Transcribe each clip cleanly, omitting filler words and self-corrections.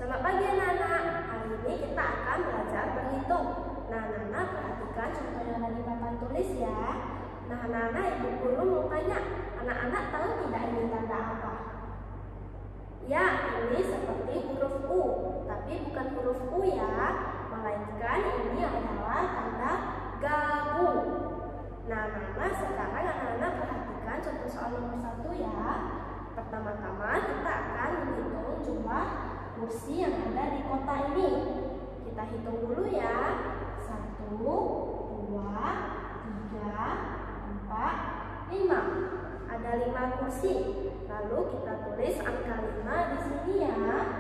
Selamat pagi anak-anak. Hari ini kita akan belajar berhitung. Nah, anak-anak perhatikan contoh yang ada di papan tulis ya. Nah, anak-anak, ibu guru mau tanya, anak-anak tahu tidak ini tanda apa? Ya, ini seperti huruf U, tapi bukan huruf U ya, melainkan ini adalah tanda gabung. Nah, anak-anak, sekarang anak-anak perhatikan contoh soal nomor 1 ya. Pertama-tama kita akan menghitung jumlah kursi yang ada di kotak ini. Kita hitung dulu ya. 1, 2, 3, 4, 5. Ada 5 kursi. Lalu kita tulis angka 5 di sini ya.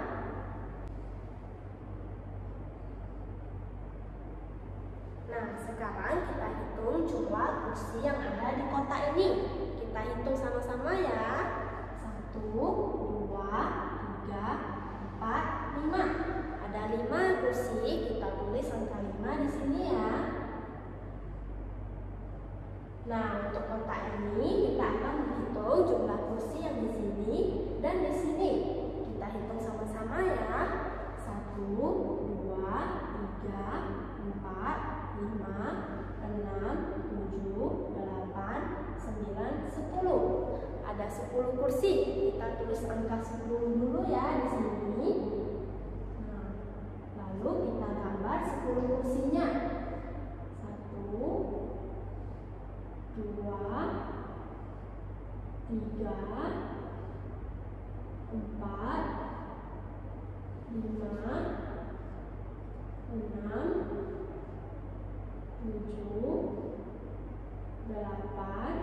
Nah, sekarang kita hitung jumlah kursi yang ada di kotak ini. Kita hitung sama-sama ya. 1, 2, 3, 4, 5. Ada 5 kursi, kita tulis angka 5 di sini ya. Nah, untuk kotak ini kita akan menghitung jumlah kursi yang di sini dan di sini. Kita hitung sama-sama ya. 1, 2, 3, 4, 5, 6, 7, 8, 9, 10. Ada 10 kursi. Kita tulis angka 10 dulu ya di sini. Nah, lalu kita gambar 10 kursinya. 1, 2, 3, 4, 5, 6, 7, 8,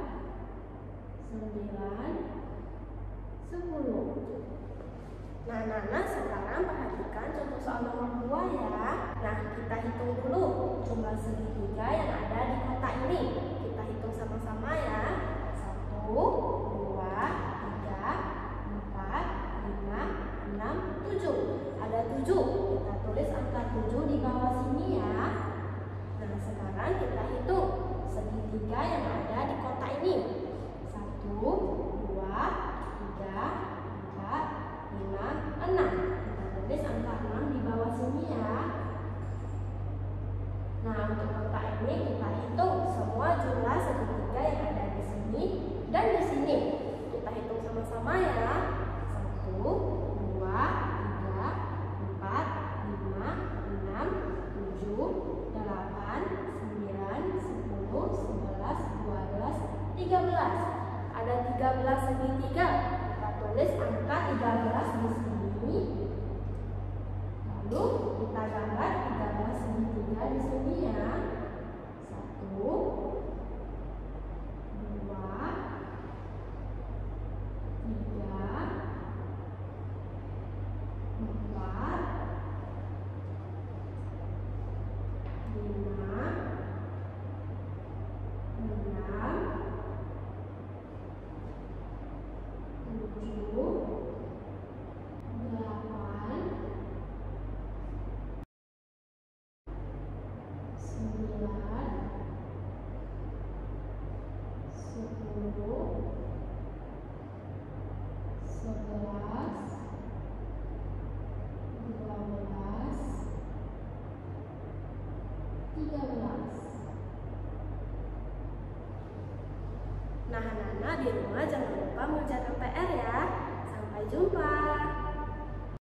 9, 10. Nah, anak-anak, sekarang perhatikan contoh soal nomor 2 ya. Nah, kita hitung dulu jumlah segitiga yang ada di kotak ini. Kita hitung sama-sama ya. 1, 2, 3, 4, 5, 6, 7. Ada 7. Kita tulis angka 7 di bawah sini ya. Nah, sekarang kita hitung segitiga yang ada di kotak ini. 1, 2, 3, 4, 5, 6. Kita tulis angka 6 di bawah sini ya. Nah, untuk kotak ini kita hitung semua jumlah segitiga yang ada di sini dan di sini. Kita hitung sama-sama ya. 1, 2, 3, 4, 5, 6, 7, 8, 9, 10, 11, 12, 13. Ada 13 segitiga. Kita tulis angka 13 di sini. Lalu kita gambar 13 segitiga di sini